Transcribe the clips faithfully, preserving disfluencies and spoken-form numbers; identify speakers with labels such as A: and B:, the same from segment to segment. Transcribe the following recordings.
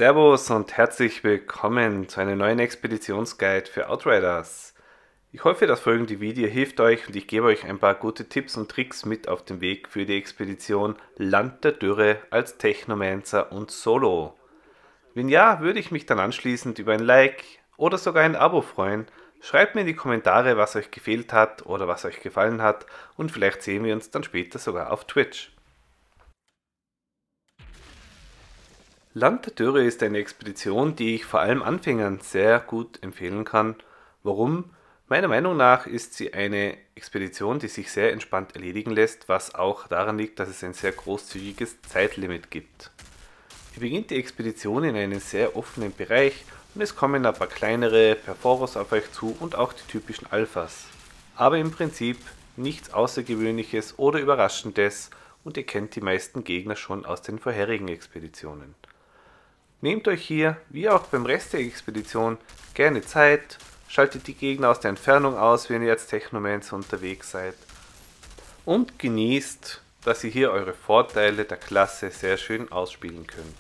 A: Servus und herzlich willkommen zu einem neuen Expeditionsguide für Outriders. Ich hoffe, das folgende Video hilft euch und ich gebe euch ein paar gute Tipps und Tricks mit auf den Weg für die Expedition Land der Dürre als Technomancer und Solo. Wenn ja, würde ich mich dann anschließend über ein Like oder sogar ein Abo freuen. Schreibt mir in die Kommentare, was euch gefehlt hat oder was euch gefallen hat und vielleicht sehen wir uns dann später sogar auf Twitch. Land der Dürre ist eine Expedition, die ich vor allem Anfängern sehr gut empfehlen kann. Warum? Meiner Meinung nach ist sie eine Expedition, die sich sehr entspannt erledigen lässt, was auch daran liegt, dass es ein sehr großzügiges Zeitlimit gibt. Ihr beginnt die Expedition in einem sehr offenen Bereich und es kommen ein paar kleinere Perforos auf euch zu und auch die typischen Alphas. Aber im Prinzip nichts Außergewöhnliches oder Überraschendes und ihr kennt die meisten Gegner schon aus den vorherigen Expeditionen. Nehmt euch hier, wie auch beim Rest der Expedition, gerne Zeit, schaltet die Gegner aus der Entfernung aus, wenn ihr als Technomancer unterwegs seid und genießt, dass ihr hier eure Vorteile der Klasse sehr schön ausspielen könnt.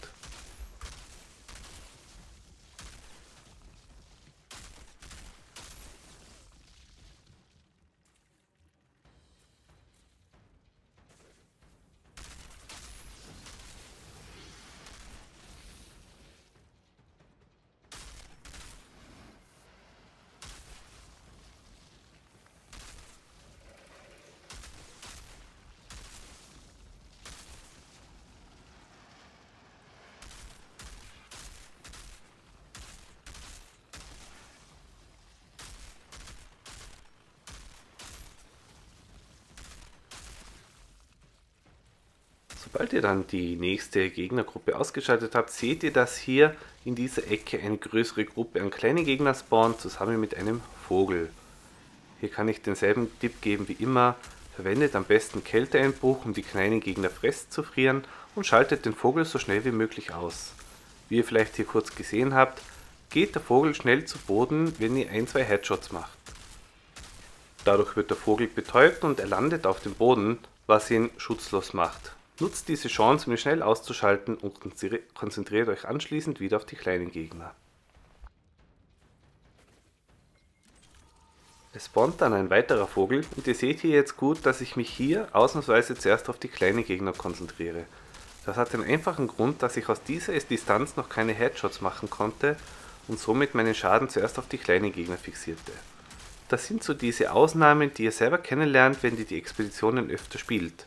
A: Sobald ihr dann die nächste Gegnergruppe ausgeschaltet habt, seht ihr, dass hier in dieser Ecke eine größere Gruppe an kleinen Gegnern spawnt, zusammen mit einem Vogel. Hier kann ich denselben Tipp geben wie immer, verwendet am besten Kälteeinbruch, um die kleinen Gegner festzufrieren und schaltet den Vogel so schnell wie möglich aus. Wie ihr vielleicht hier kurz gesehen habt, geht der Vogel schnell zu Boden, wenn ihr ein, zwei Headshots macht. Dadurch wird der Vogel betäubt und er landet auf dem Boden, was ihn schutzlos macht. Nutzt diese Chance, um ihn schnell auszuschalten und konzentriert euch anschließend wieder auf die kleinen Gegner. Es spawnt dann ein weiterer Vogel und ihr seht hier jetzt gut, dass ich mich hier ausnahmsweise zuerst auf die kleinen Gegner konzentriere. Das hat den einfachen Grund, dass ich aus dieser Distanz noch keine Headshots machen konnte und somit meinen Schaden zuerst auf die kleinen Gegner fixierte. Das sind so diese Ausnahmen, die ihr selber kennenlernt, wenn ihr die Expeditionen öfter spielt.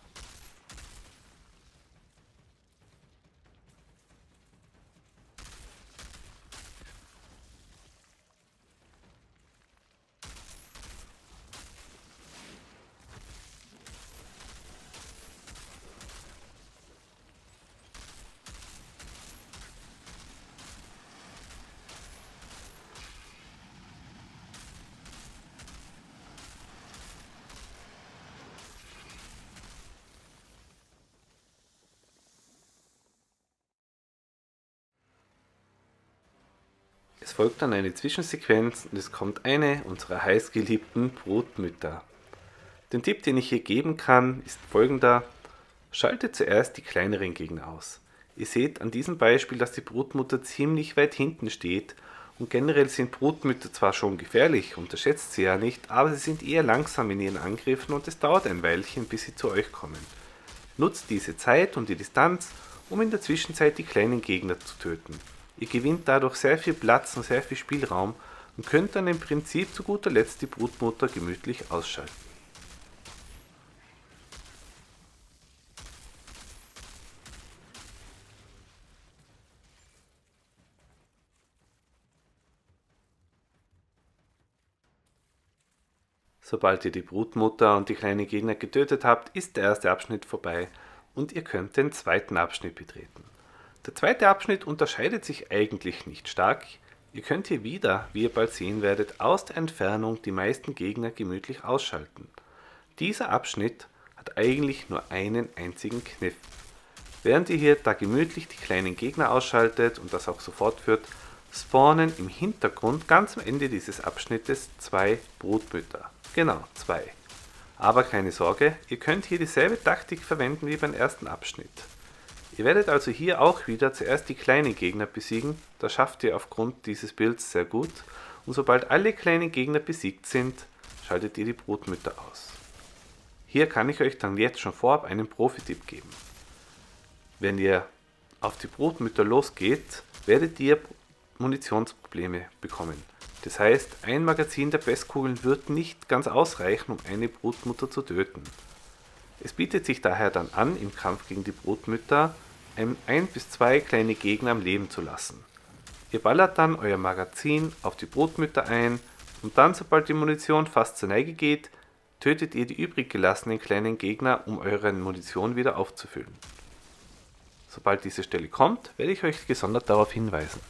A: Es folgt dann eine Zwischensequenz und es kommt eine unserer heißgeliebten Brutmütter. Den Tipp, den ich hier geben kann, ist folgender: Schaltet zuerst die kleineren Gegner aus. Ihr seht an diesem Beispiel, dass die Brutmutter ziemlich weit hinten steht und generell sind Brutmütter zwar schon gefährlich, unterschätzt sie ja nicht, aber sie sind eher langsam in ihren Angriffen und es dauert ein Weilchen, bis sie zu euch kommen. Nutzt diese Zeit und die Distanz, um in der Zwischenzeit die kleinen Gegner zu töten. Ihr gewinnt dadurch sehr viel Platz und sehr viel Spielraum und könnt dann im Prinzip zu guter Letzt die Brutmutter gemütlich ausschalten. Sobald ihr die Brutmutter und die kleinen Gegner getötet habt, ist der erste Abschnitt vorbei und ihr könnt den zweiten Abschnitt betreten. Der zweite Abschnitt unterscheidet sich eigentlich nicht stark. Ihr könnt hier wieder, wie ihr bald sehen werdet, aus der Entfernung die meisten Gegner gemütlich ausschalten. Dieser Abschnitt hat eigentlich nur einen einzigen Kniff. Während ihr hier da gemütlich die kleinen Gegner ausschaltet und das auch sofort führt, spawnen im Hintergrund ganz am Ende dieses Abschnittes zwei Brutmütter. Genau, zwei. Aber keine Sorge, ihr könnt hier dieselbe Taktik verwenden wie beim ersten Abschnitt. Ihr werdet also hier auch wieder zuerst die kleinen Gegner besiegen, das schafft ihr aufgrund dieses Builds sehr gut, und sobald alle kleinen Gegner besiegt sind, schaltet ihr die Brutmütter aus. Hier kann ich euch dann jetzt schon vorab einen Profi-Tipp geben. Wenn ihr auf die Brutmütter losgeht, werdet ihr Munitionsprobleme bekommen. Das heißt, ein Magazin der Bestkugeln wird nicht ganz ausreichen, um eine Brutmutter zu töten. Es bietet sich daher dann an, im Kampf gegen die Brutmütter ein, ein bis zwei kleine Gegner am Leben zu lassen. Ihr ballert dann euer Magazin auf die Brutmütter ein und dann, sobald die Munition fast zur Neige geht, tötet ihr die übrig gelassenen kleinen Gegner, um eure Munition wieder aufzufüllen. Sobald diese Stelle kommt, werde ich euch gesondert darauf hinweisen.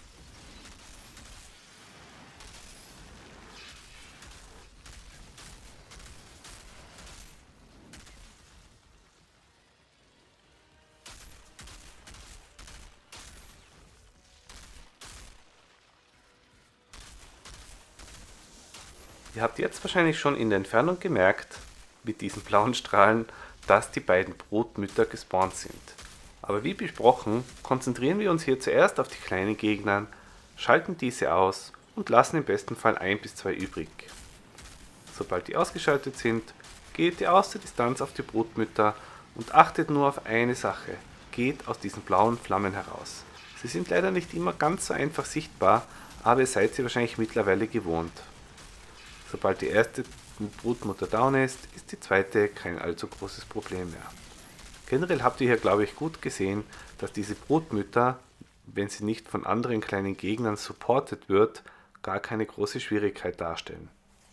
A: Ihr habt jetzt wahrscheinlich schon in der Entfernung gemerkt, mit diesen blauen Strahlen, dass die beiden Brutmütter gespawnt sind. Aber wie besprochen, konzentrieren wir uns hier zuerst auf die kleinen Gegner, schalten diese aus und lassen im besten Fall ein bis zwei übrig. Sobald die ausgeschaltet sind, geht ihr aus der Distanz auf die Brutmütter und achtet nur auf eine Sache: geht aus diesen blauen Flammen heraus. Sie sind leider nicht immer ganz so einfach sichtbar, aber ihr seid sie wahrscheinlich mittlerweile gewohnt. Sobald die erste Brutmutter down ist, ist die zweite kein allzu großes Problem mehr. Generell habt ihr hier, glaube ich, gut gesehen, dass diese Brutmütter, wenn sie nicht von anderen kleinen Gegnern supportet wird, gar keine große Schwierigkeit darstellen.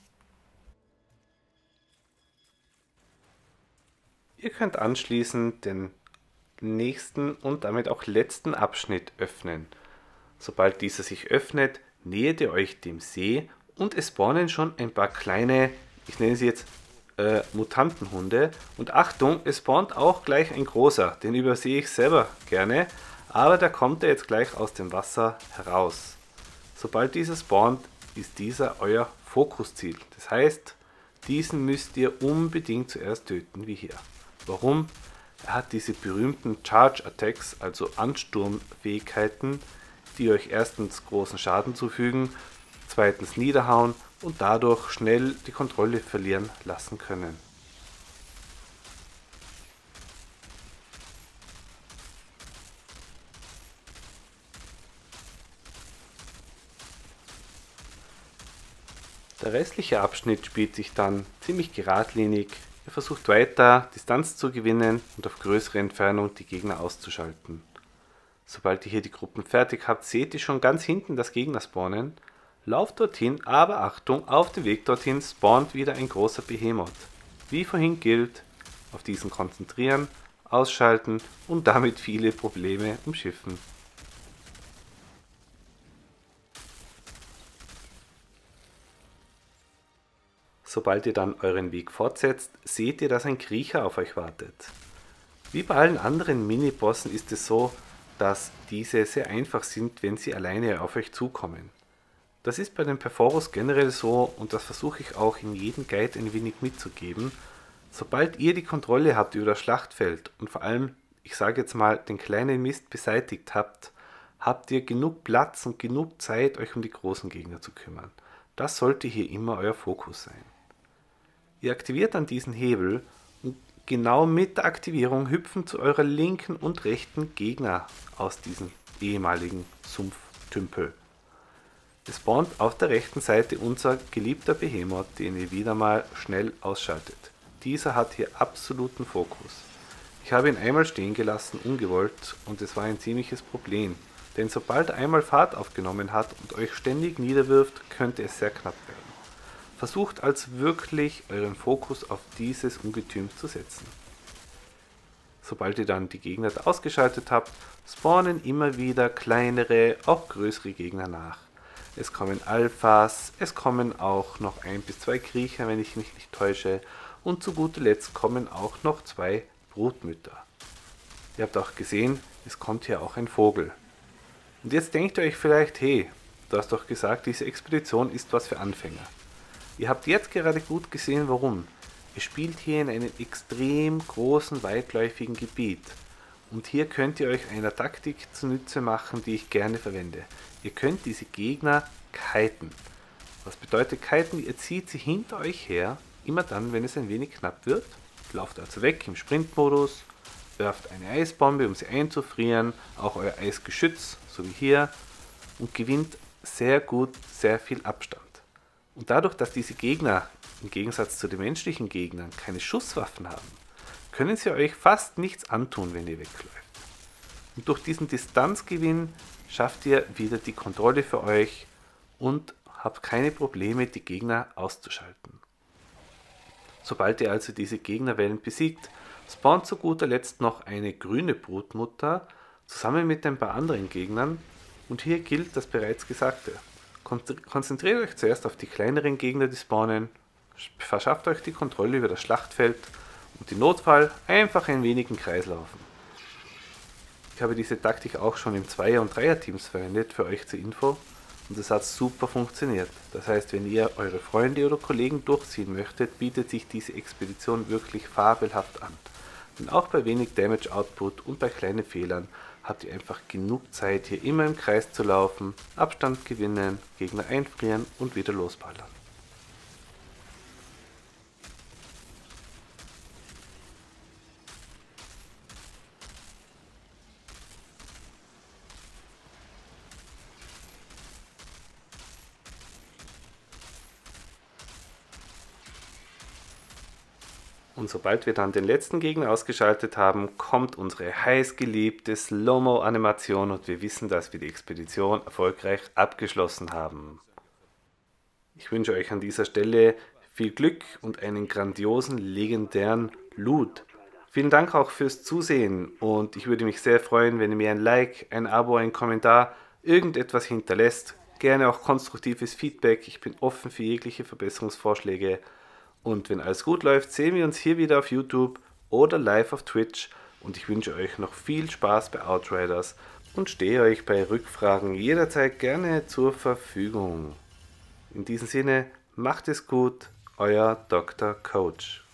A: Ihr könnt anschließend den nächsten und damit auch letzten Abschnitt öffnen. Sobald dieser sich öffnet, nähert ihr euch dem See und es spawnen schon ein paar kleine, ich nenne sie jetzt äh, Mutantenhunde. Und Achtung, es spawnt auch gleich ein großer, den übersehe ich selber gerne, aber da kommt er jetzt gleich aus dem Wasser heraus. Sobald dieser spawnt, ist dieser euer Fokusziel. Das heißt, diesen müsst ihr unbedingt zuerst töten, wie hier. Warum? Er hat diese berühmten Charge Attacks, also Ansturmfähigkeiten, die euch erstens großen Schaden zufügen, zweitens niederhauen und dadurch schnell die Kontrolle verlieren lassen können. Der restliche Abschnitt spielt sich dann ziemlich geradlinig. Ihr versucht weiter Distanz zu gewinnen und auf größere Entfernung die Gegner auszuschalten. Sobald ihr hier die Gruppen fertig habt, seht ihr schon ganz hinten das Gegner spawnen. Lauft dorthin, aber Achtung, auf dem Weg dorthin spawnt wieder ein großer Behemoth. Wie vorhin gilt, auf diesen konzentrieren, ausschalten und damit viele Probleme umschiffen. Sobald ihr dann euren Weg fortsetzt, seht ihr, dass ein Kriecher auf euch wartet. Wie bei allen anderen Minibossen ist es so, dass diese sehr einfach sind, wenn sie alleine auf euch zukommen. Das ist bei den Perforos generell so und das versuche ich auch in jedem Guide ein wenig mitzugeben. Sobald ihr die Kontrolle habt über das Schlachtfeld und vor allem, ich sage jetzt mal, den kleinen Mist beseitigt habt, habt ihr genug Platz und genug Zeit, euch um die großen Gegner zu kümmern. Das sollte hier immer euer Fokus sein. Ihr aktiviert dann diesen Hebel und genau mit der Aktivierung hüpfen zu eurer linken und rechten Gegner aus diesem ehemaligen Sumpftümpel. Es spawnt auf der rechten Seite unser geliebter Behemoth, den ihr wieder mal schnell ausschaltet. Dieser hat hier absoluten Fokus. Ich habe ihn einmal stehen gelassen, ungewollt, und es war ein ziemliches Problem, denn sobald er einmal Fahrt aufgenommen hat und euch ständig niederwirft, könnte es sehr knapp werden. Versucht also wirklich euren Fokus auf dieses Ungetüm zu setzen. Sobald ihr dann die Gegner ausgeschaltet habt, spawnen immer wieder kleinere, auch größere Gegner nach. Es kommen Alphas, es kommen auch noch ein bis zwei Kriecher, wenn ich mich nicht täusche, und zu guter Letzt kommen auch noch zwei Brutmütter. Ihr habt auch gesehen, es kommt hier auch ein Vogel. Und jetzt denkt ihr euch vielleicht, hey, du hast doch gesagt, diese Expedition ist was für Anfänger. Ihr habt jetzt gerade gut gesehen, warum. Ihr spielt hier in einem extrem großen, weitläufigen Gebiet. Und hier könnt ihr euch einer Taktik zunutze machen, die ich gerne verwende. Ihr könnt diese Gegner kiten. Was bedeutet kiten? Ihr zieht sie hinter euch her, immer dann, wenn es ein wenig knapp wird. Lauft also weg im Sprintmodus, werft eine Eisbombe, um sie einzufrieren, auch euer Eisgeschütz, so wie hier, und gewinnt sehr gut sehr viel Abstand. Und dadurch, dass diese Gegner im Gegensatz zu den menschlichen Gegnern keine Schusswaffen haben, können sie euch fast nichts antun, wenn ihr wegläuft. Und durch diesen Distanzgewinn schafft ihr wieder die Kontrolle für euch und habt keine Probleme, die Gegner auszuschalten. Sobald ihr also diese Gegnerwellen besiegt, spawnt zu guter Letzt noch eine grüne Brutmutter zusammen mit ein paar anderen Gegnern, und hier gilt das bereits Gesagte. Konzentriert euch zuerst auf die kleineren Gegner, die spawnen, verschafft euch die Kontrolle über das Schlachtfeld und im Notfall einfach ein wenig im Kreis laufen. Ich habe diese Taktik auch schon im Zweier- und Dreier-Teams verwendet, für euch zur Info, und es hat super funktioniert. Das heißt, wenn ihr eure Freunde oder Kollegen durchziehen möchtet, bietet sich diese Expedition wirklich fabelhaft an. Denn auch bei wenig Damage Output und bei kleinen Fehlern habt ihr einfach genug Zeit, hier immer im Kreis zu laufen, Abstand gewinnen, Gegner einfrieren und wieder losballern. Und sobald wir dann den letzten Gegner ausgeschaltet haben, kommt unsere heißgeliebte Slow-Mo-Animation und wir wissen, dass wir die Expedition erfolgreich abgeschlossen haben. Ich wünsche euch an dieser Stelle viel Glück und einen grandiosen, legendären Loot. Vielen Dank auch fürs Zusehen und ich würde mich sehr freuen, wenn ihr mir ein Like, ein Abo, ein Kommentar, irgendetwas hinterlässt. Gerne auch konstruktives Feedback, ich bin offen für jegliche Verbesserungsvorschläge. Und wenn alles gut läuft, sehen wir uns hier wieder auf YouTube oder live auf Twitch. Und ich wünsche euch noch viel Spaß bei Outriders und stehe euch bei Rückfragen jederzeit gerne zur Verfügung. In diesem Sinne, macht es gut, euer Doktor Coach.